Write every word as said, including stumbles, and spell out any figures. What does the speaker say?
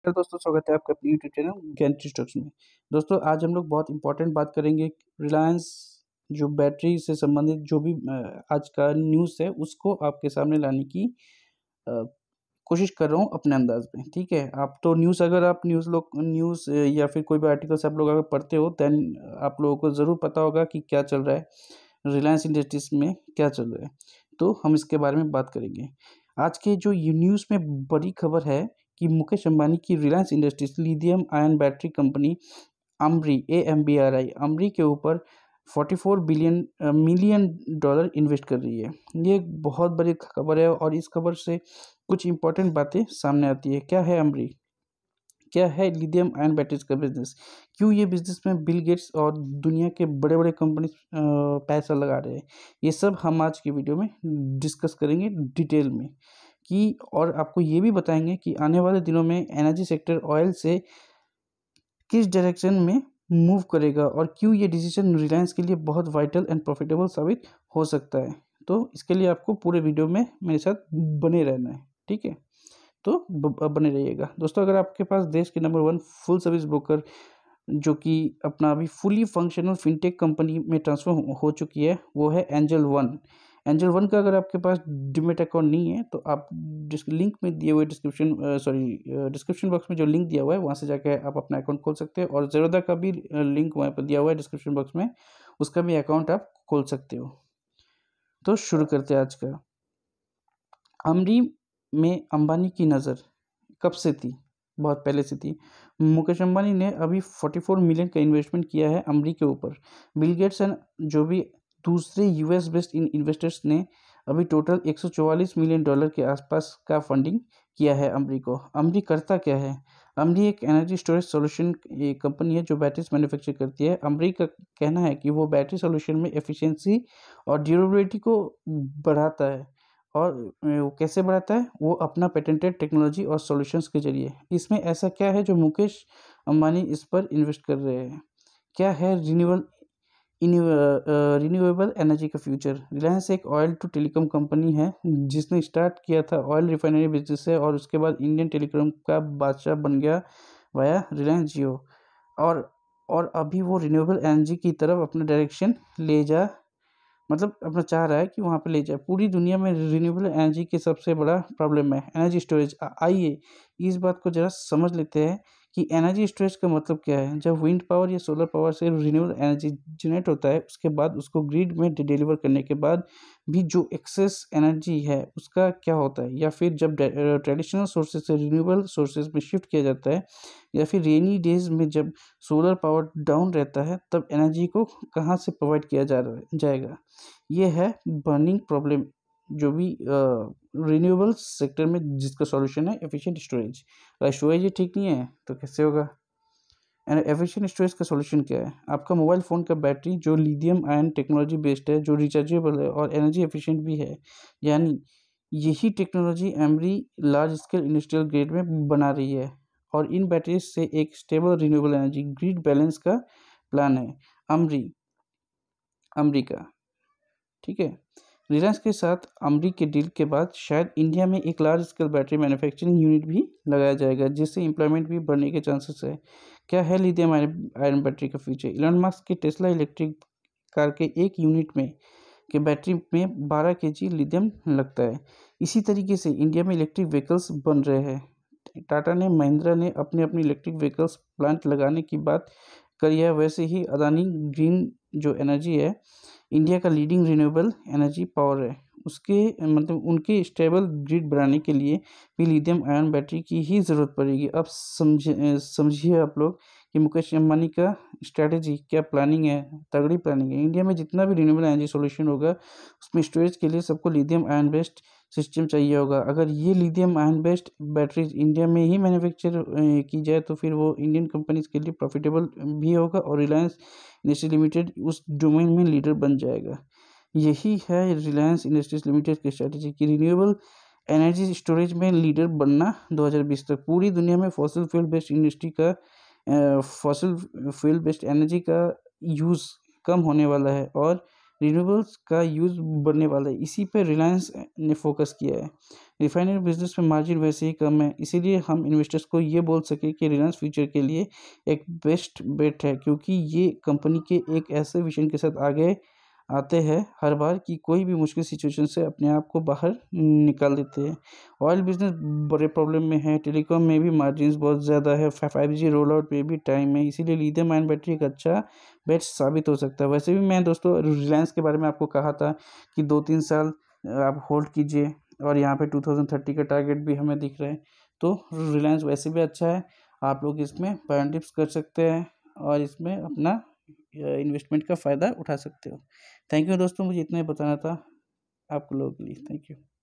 Hello दोस्तों, स्वागत है आपका अपने यूट्यूब चैनल ज्ञान स्टॉक्स में। दोस्तों, आज हम लोग बहुत इंपॉर्टेंट बात करेंगे। रिलायंस जो बैटरी से संबंधित जो भी अ, आज का न्यूज़ है उसको आपके सामने लाने की अ, कोशिश कर रहा हूँ अपने अंदाज में। ठीक है, आप तो न्यूज़ अगर आप न्यूज़ लोग न्यूज़ या फिर कोई भी आर्टिकल्स आप लोग अगर पढ़ते हो देन आप लोगों को ज़रूर पता होगा कि क्या चल रहा है, रिलायंस इंडस्ट्रीज में क्या चल रहा है। तो हम इसके बारे में बात करेंगे। आज के जो ये न्यूज़ में बड़ी खबर है कि मुकेश अंबानी की Reliance Industries lithium ion battery company Ambri A M B R I Ambri के ऊपर चौवालीस billion uh, million dollar invest कर रही है। ये एक बहुत बड़ी खबर है और इस खबर से कुछ इंपॉर्टेंट बातें सामने आती है। क्या है अम्ब्री? क्या है लिथियम आयन बैटरीज का बिजनेस? क्यों ये बिजनेस में बिल गेट्स और दुनिया के बड़े बड़े कंपनी पैसा लगा रहे हैं? ये सब हम आज की वीडियो में डिस्कस करेंगे डिटेल में कि और आपको ये भी बताएंगे कि आने वाले दिनों में एनर्जी सेक्टर ऑयल से किस डायरेक्शन में मूव करेगा और क्यों ये डिसीजन रिलायंस के लिए बहुत वाइटल एंड प्रॉफिटेबल साबित हो सकता है। तो इसके लिए आपको पूरे वीडियो में मेरे साथ बने रहना है। ठीक है, तो ब- बने रहिएगा। दोस्तों, अगर आपके पास देश के number one full service broker जो कि अपना अभी फुली फंक्शनल फिनटेक कंपनी में ट्रांसफर हो, हो चुकी है, वो है एंजल वन। एंजल वन का अगर आपके पास डिमेट अकाउंट नहीं है तो आप जिस लिंक में दिए हुए डिस्क्रिप्शन सॉरी डिस्क्रिप्शन बॉक्स में जो लिंक दिया हुआ है वहाँ से जाकर आप अपना अकाउंट खोल सकते हैं, और ज़ेरोदा का भी लिंक वहाँ पर दिया हुआ है डिस्क्रिप्शन बॉक्स में, उसका भी अकाउंट आप खोल सकते हो। तो शुरू करते हैं आज का। अमरी में अंबानी की नज़र कब से थी? बहुत पहले से थी। मुकेश अंबानी ने अभी चौवालीस मिलियन का इन्वेस्टमेंट किया है अमरी के ऊपर। बिल गेट्स एंड जो भी दूसरे यूएस बेस्ड इन इन्वेस्टर्स ने अभी टोटल एक सौ चौवालीस मिलियन डॉलर के आसपास का फंडिंग किया है अमरी को। अमरी करता क्या है? अमरी एक एनर्जी स्टोरेज सॉल्यूशन कंपनी है जो बैटरीज मैन्युफैक्चर करती है। अमरी का कहना है कि वो बैटरी सॉल्यूशन में एफिशिएंसी और ड्यूरेबिलिटी को बढ़ाता है। और अ, वो कैसे बढ़ाता है? वो अपना पेटेंटेड टेक्नोलॉजी और सॉल्यूशंस के ज़रिए। इसमें ऐसा क्या है जो मुकेश अंबानी इस पर इन्वेस्ट कर रहे हैं? क्या है रिन्यूएबल इन्यू अ, रिन्यूएबल एनर्जी का फ्यूचर? रिलायंस एक ऑयल टू टेलीकॉम कंपनी है जिसने स्टार्ट किया था ऑयल रिफाइनरी बिजनेस से, और उसके बाद इंडियन टेलीकॉम का बादशाह बन गया वाया रिलायंस जियो। और और अभी वो रिन्यूएबल एनर्जी की तरफ अपना डायरेक्शन ले जा मतलब अपना चाह रहा है कि वहाँ पे ले जाए। पूरी दुनिया में रिन्यूएबल एनर्जी की सबसे बड़ा प्रॉब्लम है एनर्जी स्टोरेज। आ- आइए इस बात को ज़रा समझ लेते हैं कि एनर्जी स्टोरेज का मतलब क्या है। जब विंड पावर या सोलर पावर से रिन्यूएबल एनर्जी जनरेट होता है, उसके बाद उसको ग्रिड में डिलीवर करने के बाद भी जो एक्सेस एनर्जी है उसका क्या होता है, या फिर जब ट्रेडिशनल सोर्सेज से रिन्यूएबल सोर्सेज में शिफ्ट किया जाता है, या फिर रेनी डेज में जब सोलर पावर डाउन रहता है, तब एनर्जी को कहाँ से प्रोवाइड किया जा रहा जाएगा। ये है बर्निंग प्रॉब्लम जो भी रिन्यूएबल सेक्टर में जिसका सॉल्यूशन है एफिशिएंट स्टोरेज। अगर स्टोरेज ही ठीक नहीं है तो कैसे होगा? एंड एफिशिएंट स्टोरेज का सॉल्यूशन क्या है? आपका मोबाइल फ़ोन का बैटरी जो लिथियम आयन टेक्नोलॉजी बेस्ड है, जो रिचार्जेबल है और एनर्जी एफिशिएंट भी है। यानी यही टेक्नोलॉजी एमरी लार्ज स्केल इंडस्ट्रियल ग्रेड में बना रही है, और इन बैटरीज से एक stable renewable energy grid balance का प्लान है अमरी अमरी का। ठीक है, रिलायंस के साथ अम्बरी के डील के बाद शायद इंडिया में एक large scale battery manufacturing unit भी लगाया जाएगा, जिससे एम्प्लॉयमेंट भी बढ़ने के चांसेस है। क्या है लिथियम आयरन बैटरी का फ्यूचर? इलॉन मस्क के टेस्ला इलेक्ट्रिक कार के एक यूनिट में के बैटरी में बारह के जी लिथियम लगता है। इसी तरीके से इंडिया में इलेक्ट्रिक व्हीकल्स बन रहे हैं। टाटा ने महिंद्रा ने अपने अपनी इलेक्ट्रिक व्हीकल्स प्लांट लगाने की बात करी है। वैसे ही अदानी ग्रीन जो एनर्जी है इंडिया का लीडिंग रिन्यूएबल एनर्जी पावर है, उसके मतलब उनके स्टेबल ग्रिड बनाने के लिए भी लिथियम आयन बैटरी की ही ज़रूरत पड़ेगी। अब समझे समझिए आप लोग कि मुकेश अंबानी का स्ट्रैटेजी क्या प्लानिंग है। तगड़ी प्लानिंग है। इंडिया में जितना भी रिन्यूएबल एनर्जी सॉल्यूशन होगा उसमें स्टोरेज के लिए सबको लिथियम आयन बेस्ड सिस्टम चाहिए होगा। अगर ये lithium ion based batteries India में ही मैन्युफैक्चर की जाए तो फिर वो इंडियन कंपनीज के लिए प्रॉफिटेबल भी होगा, और रिलायंस इंडस्ट्री लिमिटेड उस डोमेन में लीडर बन जाएगा। यही है रिलायंस इंडस्ट्रीज लिमिटेड की स्ट्रैटेजी की रिन्यूएबल एनर्जी स्टोरेज में लीडर बनना। दो हज़ार बीस तक पूरी दुनिया में फॉसिल फ्यूल बेस्ड इंडस्ट्री का फॉसिल फ्यूल बेस्ड एनर्जी का यूज़ कम होने वाला है, और रिन्यूएबल्स का यूज़ बढ़ने वाला है, इसी पे रिलायंस ने फोकस किया है। रिफाइनरी बिजनेस में मार्जिन वैसे ही कम है, इसीलिए हम इन्वेस्टर्स को ये बोल सके कि रिलायंस फ्यूचर के लिए एक बेस्ट बेट है, क्योंकि ये कंपनी के एक ऐसे विजन के साथ आगे आते हैं हर बार कि कोई भी मुश्किल सिचुएशन से अपने आप को बाहर निकाल देते हैं। ऑयल बिजनेस बड़े प्रॉब्लम में है, टेलीकॉम में भी मार्जिन्स बहुत ज़्यादा है, फाइव जी रोल आउट में भी टाइम है, इसीलिए लिथियम आयन बैटरी एक अच्छा बेस्ट साबित हो सकता है। वैसे भी मैं दोस्तों रिलायंस के बारे में आपको कहा था कि दो तीन साल आप होल्ड कीजिए, और यहाँ पे टू थाउजेंड थर्टी का टारगेट भी हमें दिख रहा है। तो रिलायंस वैसे भी अच्छा है, आप लोग इसमें बाय डिप्स कर सकते हैं और इसमें अपना इन्वेस्टमेंट का फ़ायदा उठा सकते हो। थैंक यू दोस्तों, मुझे इतना ही बताना था आप लोगों के लिए। Thank you.